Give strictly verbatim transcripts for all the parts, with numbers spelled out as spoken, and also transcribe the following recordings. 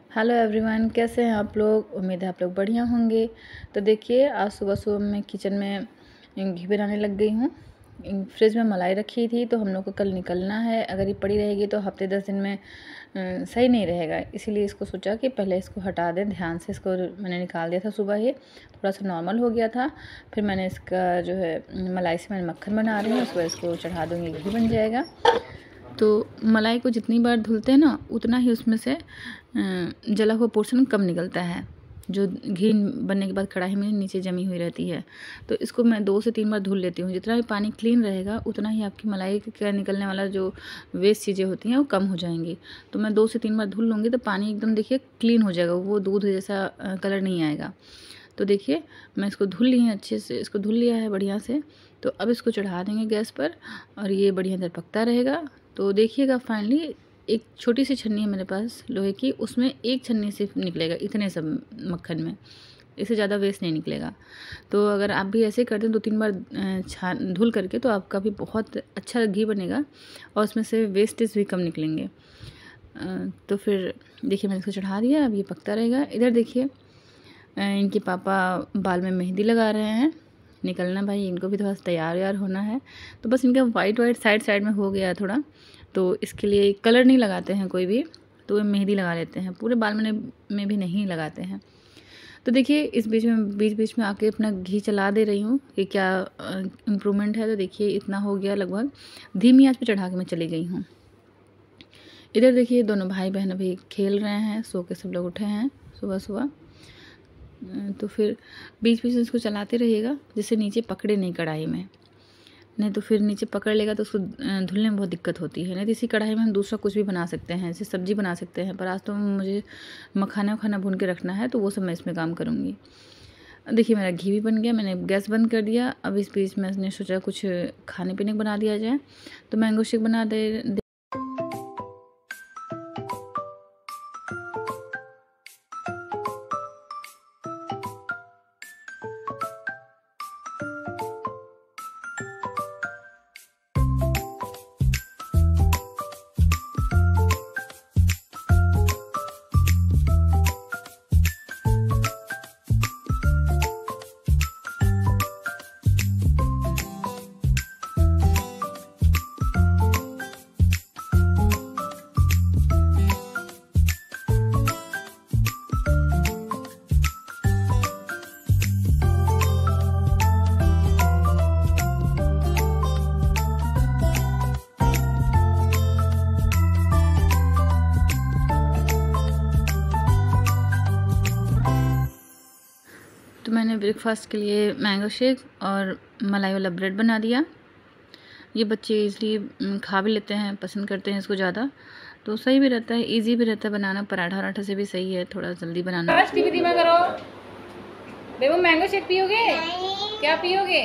Hello everyone, कैसे हैं आप लोग। उम्मीद है आप लोग बढ़िया होंगे। तो देखिए, आज सुबह सुबह मैं किचन में घी बनाने लग गई हूँ। फ्रिज में मलाई रखी थी तो हम लोग को कल निकलना है। अगर ये पड़ी रहेगी तो हफ्ते दस दिन में सही नहीं रहेगा, इसीलिए इसको सोचा कि पहले इसको हटा दें ध्यान से। इसको मैंने निकाल दिया था सुबह ही, थोड़ा सा नॉर्मल हो गया था। फिर मैंने इसका जो है मलाई से मैंने मक्खन बना रही हूँ, उसको इसको चढ़ा दूँगी, घी बन जाएगा। तो मलाई को जितनी बार धुलते हैं ना, उतना ही उसमें से जला हुआ पोर्शन कम निकलता है, जो घी बनने के बाद कढ़ाई में नीचे जमी हुई रहती है। तो इसको मैं दो से तीन बार धुल लेती हूँ। जितना भी पानी क्लीन रहेगा उतना ही आपकी मलाई का निकलने वाला जो वेस्ट चीज़ें होती हैं वो कम हो जाएंगी। तो मैं दो से तीन बार धुल लूँगी तो पानी एकदम देखिए क्लीन हो जाएगा, वो दूध जैसा कलर नहीं आएगा। तो देखिए, मैं इसको धुल ली है अच्छे से, इसको धुल लिया है बढ़िया से। तो अब इसको चढ़ा देंगे गैस पर और ये बढ़िया देर पकता रहेगा। तो देखिएगा, फाइनली एक छोटी सी छन्नी है मेरे पास लोहे की, उसमें एक छन्नी सिर्फ निकलेगा इतने सब मक्खन में, इससे ज़्यादा वेस्ट नहीं निकलेगा। तो अगर आप भी ऐसे कर दें दो तीन बार छान धुल करके, तो आपका भी बहुत अच्छा घी बनेगा और उसमें से वेस्टेज भी कम निकलेंगे। तो फिर देखिए, मैंने इसको चढ़ा दिया, अब ये पकता रहेगा। इधर देखिए, इनके पापा बाल में मेहंदी लगा रहे हैं। निकलना भाई, इनको भी थोड़ा तैयार व्यार होना है। तो बस इनका वाइट वाइट साइड साइड में हो गया थोड़ा, तो इसके लिए कलर नहीं लगाते हैं कोई भी, तो वे मेहंदी लगा लेते हैं। पूरे बाल में में भी नहीं लगाते हैं। तो देखिए, इस बीच में बीच बीच में आके अपना घी चला दे रही हूँ कि क्या इम्प्रूवमेंट है। तो देखिए, इतना हो गया लगभग। धीमी आंच पे चढ़ा के मैं चली गई हूँ। इधर देखिए, दोनों भाई बहन अभी खेल रहे हैं, सो के सब लोग उठे हैं सुबह सुबह। तो फिर बीच बीच में इसको चलाते रहिएगा, जिससे नीचे पकड़े नहीं कढ़ाई में, नहीं तो फिर नीचे पकड़ लेगा तो उसको धुलने में बहुत दिक्कत होती है। नहीं तो इसी कढ़ाई में हम दूसरा कुछ भी बना सकते हैं, जैसे सब्जी बना सकते हैं। पर आज तो मुझे मखाना वखाना भून के रखना है, तो वो सब मैं इसमें काम करूँगी। देखिए, मेरा घी भी बन गया, मैंने गैस बंद कर दिया। अब इस बीच में मैंने सोचा कुछ खाने पीने को बना दिया जाए, तो मैंगो शेक बना दे। तो मैंने ब्रेकफास्ट के लिए मैंगो शेक और मलाई वाला ब्रेड बना दिया। ये बच्चे इसलिए खा भी लेते हैं, पसंद करते हैं इसको ज़्यादा, तो सही भी रहता है, इजी भी रहता है बनाना। पराठा वराठा से भी सही है, थोड़ा जल्दी बनाना। टीवी धीमा करो बेबू। मैंगो शेक पियोगे? क्या पियोगे?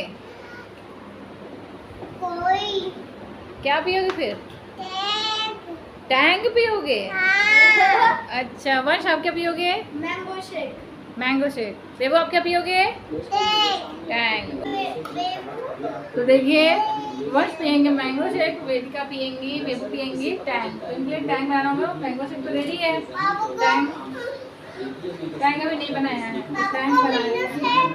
कोई क्या पियोगे फिर? टैंग। टैंग पियोगे? हाँ। अच्छा वंश, आप क्या पियोगे? Mango shake. Mango shake. Bebu, आप क्या पियोगे? टैंग। तो देखिए, वंश पियेंगे मैंगो शेक, वेदिका पियेंगी, बेबू पियेंगी टैंग। तो इनके लिए टैंग बनाना होगा। मैंगो शेक तो रेडी है, टैंग टैंग अभी नहीं बनाया है, टैंग बनाया।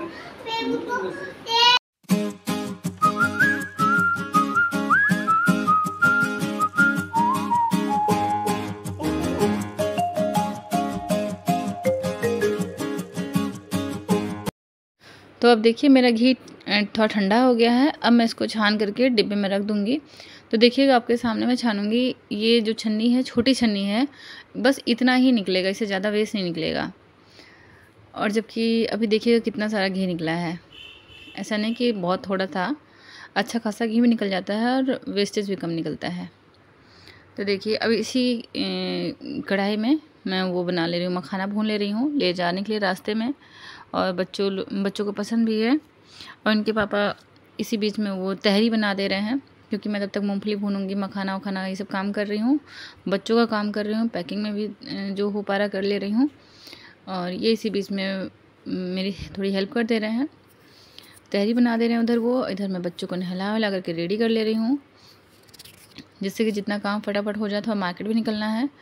तो अब देखिए, मेरा घी थोड़ा ठंडा हो गया है। अब मैं इसको छान करके डिब्बे में रख दूँगी। तो देखिएगा, आपके सामने मैं छानूँगी। ये जो छन्नी है, छोटी छन्नी है, बस इतना ही निकलेगा, इससे ज़्यादा वेस्ट नहीं निकलेगा। और जबकि अभी देखिएगा कितना सारा घी निकला है, ऐसा नहीं कि बहुत थोड़ा था, अच्छा खासा घी भी निकल जाता है और वेस्टेज भी कम निकलता है। तो देखिए, अब इसी कढ़ाई में मैं वो बना ले रही हूँ, मखाना भून ले रही हूँ ले जाने के लिए रास्ते में। और बच्चों बच्चों को पसंद भी है। और इनके पापा इसी बीच में वो तहरी बना दे रहे हैं, क्योंकि मैं तब तक मूंगफली भूनूंगी, मखाना वखाना ये सब काम कर रही हूँ, बच्चों का काम कर रही हूँ, पैकिंग में भी जो हो पा रहा कर ले रही हूँ। और ये इसी बीच में मेरी थोड़ी हेल्प कर दे रहे हैं, तहरी बना दे रहे हैं उधर वो, इधर मैं बच्चों को नहला वहला करके रेडी कर ले रही हूँ, जिससे कि जितना काम फटाफट हो जाए। थोड़ा मार्केट भी निकलना है,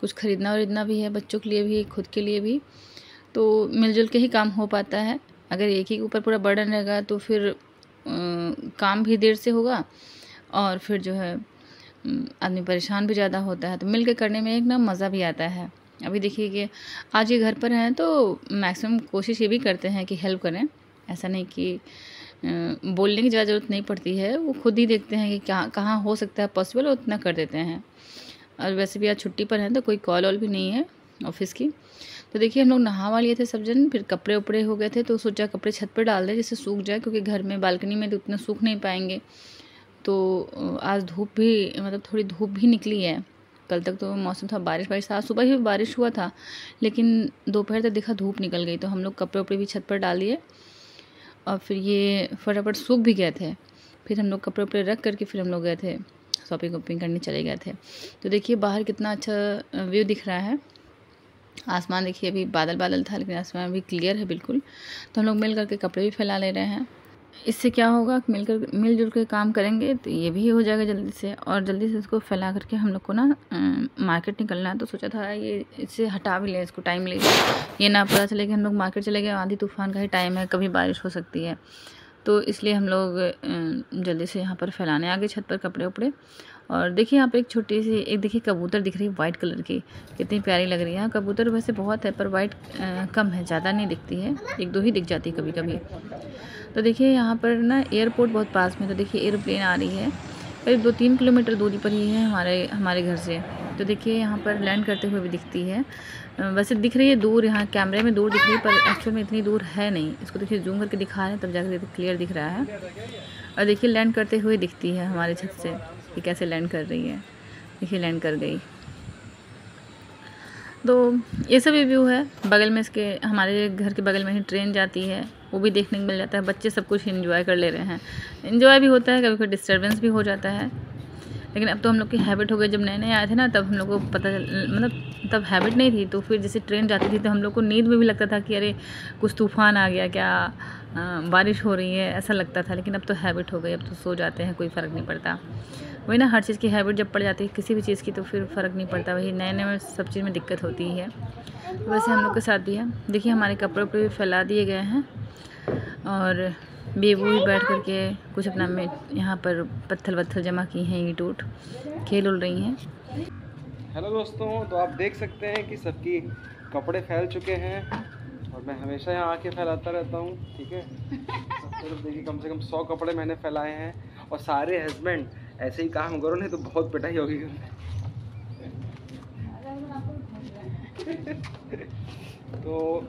कुछ ख़रीदना वरीदना भी है, बच्चों के लिए भी, खुद के लिए भी, तो मिलजुल के ही काम हो पाता है। अगर एक ही के ऊपर पूरा बर्डन रहेगा तो फिर आ, काम भी देर से होगा और फिर जो है आदमी परेशान भी ज़्यादा होता है। तो मिल के करने में एक ना मज़ा भी आता है। अभी देखिए कि आज ये घर पर हैं तो मैक्सिमम कोशिश ये भी करते हैं कि हेल्प करें। ऐसा नहीं कि बोलने की ज़्यादा ज़रूरत नहीं पड़ती है, वो खुद ही देखते हैं कि क्या कहाँ हो सकता है पॉसिबल, उतना कर देते हैं। और वैसे भी आज छुट्टी पर हैं तो कोई कॉल वॉल भी नहीं है ऑफिस की। तो देखिए हम लोग नहा वा लिए थे सब जन, फिर कपड़े उपड़े हो गए थे तो सोचा कपड़े छत पर डाल दें जिससे सूख जाए, क्योंकि घर में बालकनी में तो उतना सूख नहीं पाएंगे। तो आज धूप भी मतलब थोड़ी धूप भी निकली है। कल तक तो मौसम था बारिश बारिश था, सुबह ही बारिश हुआ था, लेकिन दोपहर तक देखा धूप निकल गई। तो हम लोग कपड़े उपड़े भी छत पर डाल दिए और फिर ये फटाफट सूख भी गए थे। फिर हम लोग कपड़े उपड़े रख करके फिर हम लोग गए थे शॉपिंग वॉपिंग करने चले गए थे। तो देखिए बाहर कितना अच्छा व्यू दिख रहा है। आसमान देखिए अभी बादल बादल था लेकिन आसमान अभी क्लियर है बिल्कुल। तो हम लोग मिल करके कपड़े भी फैला ले रहे हैं। इससे क्या होगा, मिलकर मिलजुल के काम करेंगे तो ये भी हो जाएगा जल्दी से, और जल्दी से इसको फैला करके हम लोग को ना मार्केट निकलना है। तो सोचा था ये इससे हटा भी लें, इसको टाइम लेगा, ये ना पता चले कि हम लोग मार्केट चले गए, आंधी तूफान का ही टाइम है, कभी बारिश हो सकती है। तो इसलिए हम लोग जल्दी से यहाँ पर फैलाने आ गए छत पर कपड़े उपड़े। और देखिए यहाँ पे एक छोटी सी एक देखिए कबूतर दिख रही है वाइट कलर की, कितनी प्यारी लग रही है। कबूतर वैसे बहुत है पर वाइट कम है, ज़्यादा नहीं दिखती है, एक दो ही दिख जाती है कभी कभी। तो देखिए यहाँ पर ना एयरपोर्ट बहुत पास में, तो देखिए एयरप्लेन आ रही है, करीब दो तीन किलोमीटर दूरी पर ही है हमारे हमारे घर से। तो देखिए यहाँ पर लैंड करते हुए भी दिखती है, वैसे दिख रही है दूर, यहाँ कैमरे में दूर दिख रही है पर एक्चुअल में इतनी दूर है नहीं। इसको देखिए जूम करके दिखा रहे हैं तब जाकर क्लियर दिख रहा है। और देखिए लैंड करते हुए दिखती है हमारे छत से कि कैसे लैंड कर रही है। देखिए लैंड कर गई। तो ये सब व्यू है। बगल में इसके हमारे घर के बगल में ही ट्रेन जाती है, वो भी देखने को मिल जाता है। बच्चे सब कुछ एंजॉय कर ले रहे हैं, एंजॉय भी होता है, कभी कभी डिस्टर्बेंस भी हो जाता है। लेकिन अब तो हम लोग की हैबिट हो गई, जब नए नए आए थे ना तब हम लोग को पता मतलब तब हैबिट नहीं थी। तो फिर जैसे ट्रेन जाती थी तो हम लोग को नींद में भी लगता था कि अरे कुछ तूफान आ गया क्या, आ, बारिश हो रही है, ऐसा लगता था। लेकिन अब तो हैबिट हो गई, अब तो सो जाते हैं, कोई फ़र्क नहीं पड़ता। वही ना, हर चीज़ की हैबिट जब पड़ जाती है किसी भी चीज़ की तो फिर फ़र्क नहीं पड़ता। वही नए नए में सब चीज़ में दिक्कत होती ही है। तो वैसे हम लोग के साथ भी है। देखिए हमारे कपड़े उपड़े भी फैला दिए गए हैं और बेबू भी बैठ करके कुछ अपना में यहाँ पर पत्थर वत्थर जमा की हैं, ईंट ऊट खेल उल रही हैं। हेलो दोस्तों, तो आप देख सकते हैं कि सबकी कपड़े फैल चुके हैं और मैं हमेशा यहाँ आके फैलाता रहता हूँ, ठीक है। तो देखिए कम से कम सौ कपड़े मैंने फैलाए हैं और सारे हस्बैंड ऐसे ही काम करो नहीं तो बहुत पिटाई होगी। तो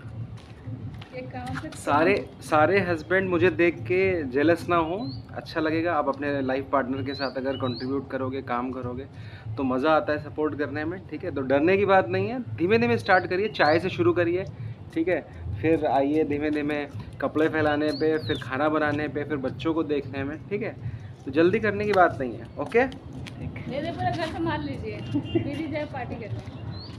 सारे सारे हस्बैंड मुझे देख के जेलस ना हो, अच्छा लगेगा। आप अपने लाइफ पार्टनर के साथ अगर कंट्रीब्यूट करोगे, काम करोगे तो मज़ा आता है सपोर्ट करने में, ठीक है। तो डरने की बात नहीं है, धीमे धीमे स्टार्ट करिए, चाय से शुरू करिए, ठीक है। फिर आइए धीमे धीमे कपड़े फैलाने पे, फिर खाना बनाने पे, फिर बच्चों को देखने में, ठीक है। तो जल्दी करने की बात नहीं है, ओके। ठीक पूरा घर संभाल लीजिए, मेरी जाए पार्टी करने।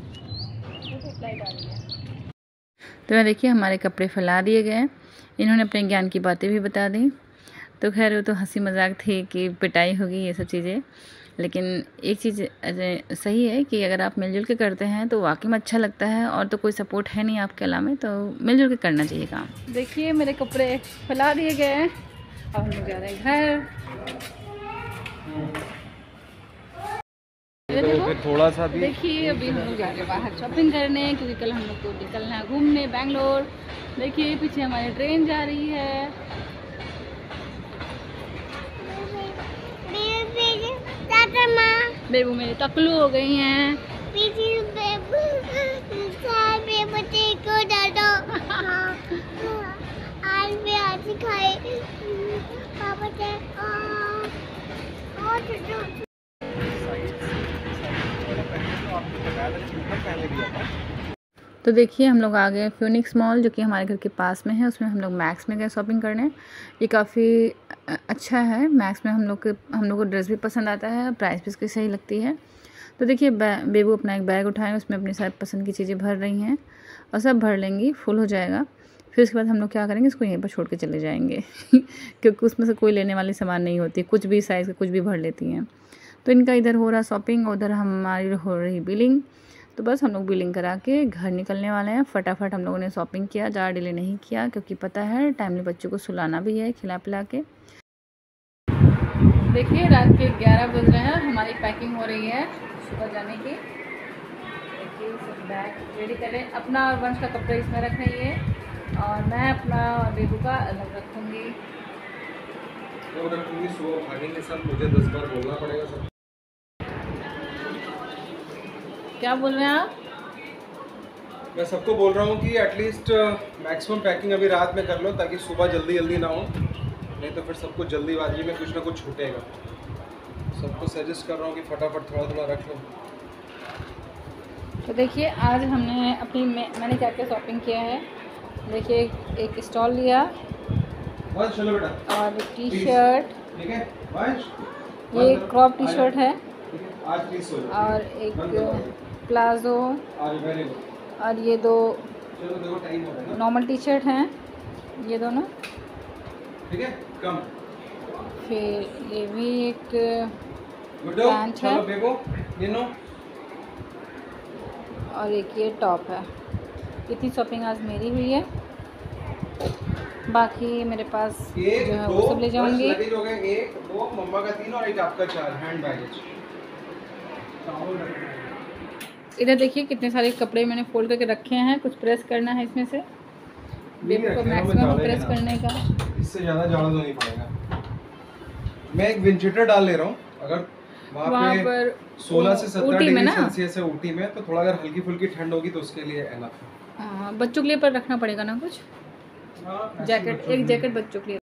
तो मैं देखिए हमारे कपड़े फैला दिए गए, इन्होंने अपने ज्ञान की बातें भी बता दी। तो खैर वो तो हंसी मजाक थी कि पिटाई होगी ये सब चीज़ें, लेकिन एक चीज़ सही है कि अगर आप मिलजुल के करते हैं तो वाकई में अच्छा लगता है। और तो कोई सपोर्ट है नहीं आपके अलावा, तो मिलजुल के करना चाहिए काम। देखिए मेरे कपड़े फैला दिए गए हैं, अब हम लोग जा रहे हैं घर। फिर थोड़ा सा भी देखिए अभी हम लोग जा रहे हैं बाहर शॉपिंग करने, क्योंकि कल हम लोग को निकलना है घूमने बैंगलोर। देखिए पीछे हमारी ट्रेन जा रही है। बेबू मेरे तकलू हो गई हैं। तो देखिए हम लोग आ गए फिनिक्स मॉल, जो कि हमारे घर के पास में है। उसमें हम लोग मैक्स में गए शॉपिंग करने। ये काफ़ी अच्छा है। मैक्स में हम लोग के हम लोग को ड्रेस भी पसंद आता है, प्राइस भी इसकी सही लगती है। तो देखिए बेबू अपना एक बैग उठाए, उसमें अपनी सारी पसंद की चीज़ें भर रही हैं और सब भर लेंगी, फुल हो जाएगा। फिर उसके बाद हम लोग क्या करेंगे, इसको यहीं पर छोड़ के चले जाएंगे क्योंकि उसमें से कोई लेने वाली सामान नहीं होती, कुछ भी साइज़ का कुछ भी भर लेती हैं। तो इनका इधर हो रहा शॉपिंग, उधर हमारी हो रही बिलिंग। तो बस हम लोग बिलिंग करा के घर निकलने वाले हैं। फटाफट हम लोगों ने शॉपिंग किया, ज़्यादा डिले नहीं किया क्योंकि पता है टाइमली बच्चों को सुलाना भी है खिला पिला के। देखिए रात के ग्यारह बज रहे हैं, हमारी पैकिंग हो रही है सुबह जाने की। देखिए सब बैग रेडी करें, अपना और वंश का कपड़ा इसमें रख रही है और मैं अपना बेबू का अलग रखूँगी। सुबह भागेंगे सब, मुझे दस बार बोलना पड़ेगा सब। क्या बोल रहे हैं आप? मैं सबको बोल रहा हूँ कि एटलीस्ट मैक्सिमम पैकिंग अभी रात में कर लो ताकि सुबह जल्दी जल्दी ना हो, नहीं तो फिर सबको जल्दीबाजी में कुछ ना कुछ छूटेगा। सबको सजेस्ट कर रहा हूँ कि फटाफट थोड़ा थोड़ा रख लो। तो देखिए आज हमने अपनी मैं, मैंने क्या क्या शॉपिंग किया है। देखिए एक, एक स्टॉल लिया चलो बेटा, और एक टी शर्ट, ठीक है, ये क्रॉप टी शर्ट है आज प्लीज सो जाओ। और एक प्लाजो और ये दो चलो देखो टाइम हो रहा है, नॉर्मल टी शर्ट हैं ये दोनों, ठीक है, कम। फिर ये भी एक पैंट है ये नो, और एक ये टॉप है। इतनी शॉपिंग आज मेरी हुई है, बाकी मेरे पास जो है वो सब ले जाऊंगी। लगेज हो गए एक, दो, मम्मा का तीन और एक आपका चार हैंड बैगेज। इधर देखिए कितने सारे कपड़े मैंने फोल्ड करके रखे हैं, कुछ प्रेस करना है इसमें से, बेबी को मैक्सिमम प्रेस करने का। इससे ज़्यादा जाड़ा तो नहीं पड़ेगा। मैं एक विंचेटर डाल ले रहा हूँ, अगर वहाँ पे पर सोलह से सत्रह डिग्री सेल्सियस है ऊटी में, तो थोड़ा अगर हल्की फुल्की ठंड होगी तो उसके लिए एनफ है। हाँ बच्चों के लिए पर रखना पड़ेगा ना कुछ, जैकेट, एक जैकेट बच्चों के लिए।